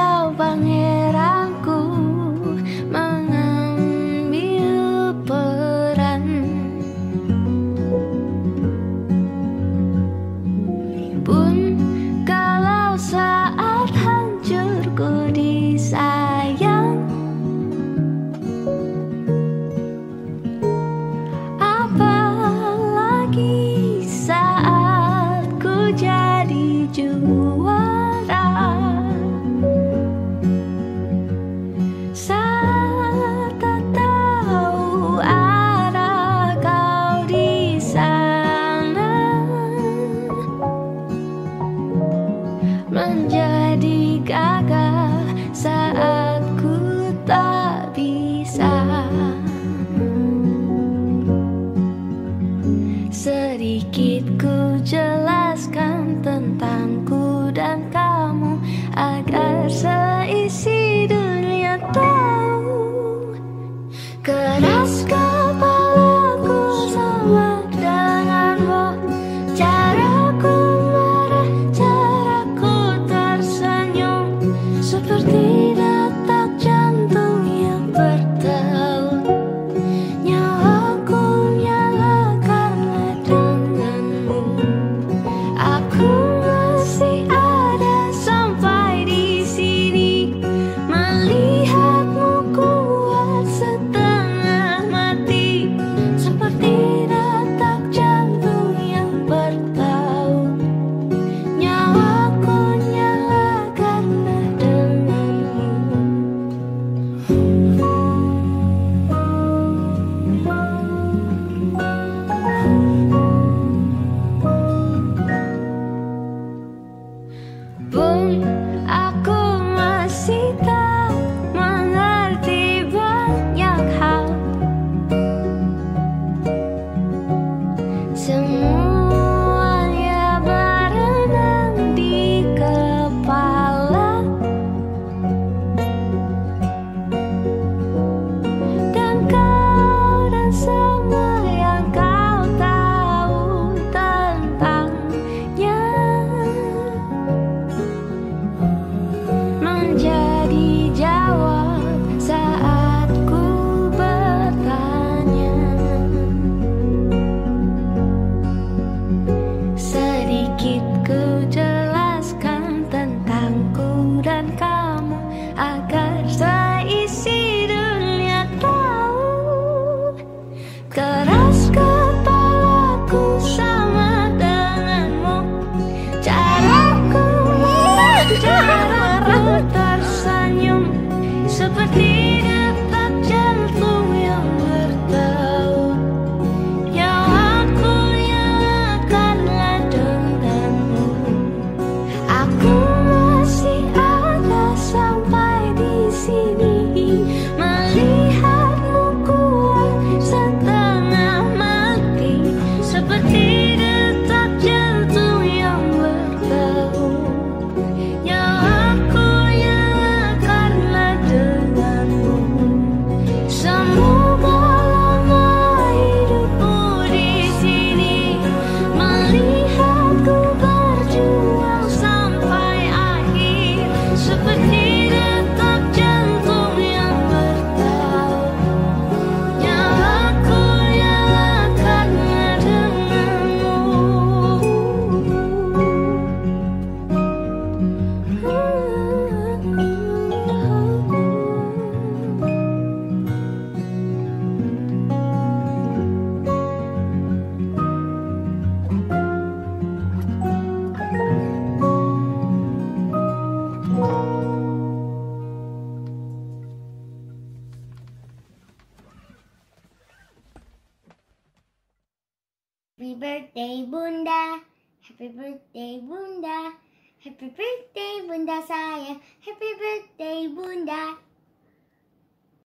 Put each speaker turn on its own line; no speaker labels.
kau pangeranku mengambil peran. Pun kalau saat hancurku disayang, apalagi saat ku jadi juara. Saat tak tahu arah kau di sana, menjadi gagah saat ku tak bisa. Sedikit ku jelaskan tentangku dan kamu agar seisi dunia tahu. Keras kepalaku sama denganmu, caraku marah, caraku tersenyum, seperti detak jantung yang bertaut. Nyawaku nyala karena denganmu. Aku masih ada sampai di sini, melihatmu kuat setengah mati, seperti detak jantung yang bertaut. Nyawaku nyala karena denganmu. Pun aku masih tak mengerti banyak hal. Semuanya berenang di kepala, dan kau dan semua yang kau tahu tentangnya menjadi jawab saat ku bertanya. Sedikit ku jelaskan tentangku dan kamu agar seisi dunia tahu. Keras kepalaku sama denganmu, caraku marah, caraku tersenyum, seperti detak jantung yang bertaut. Nyawaku nyala karena denganmu. Aku masih ada sampai di sini, melihatmu kuat setengah mati, seperti detak jantung yang bertaut. Nyawaku nyala karena denganmu. Semoga lama hidupku di sini, melihatku berjuang sampai akhir, seperti detak jantung yang bertaut. Nyawaku nyala karena denganmu.
Happy birthday Bunda, happy birthday Bunda, happy birthday Bunda sayang, happy birthday Bunda.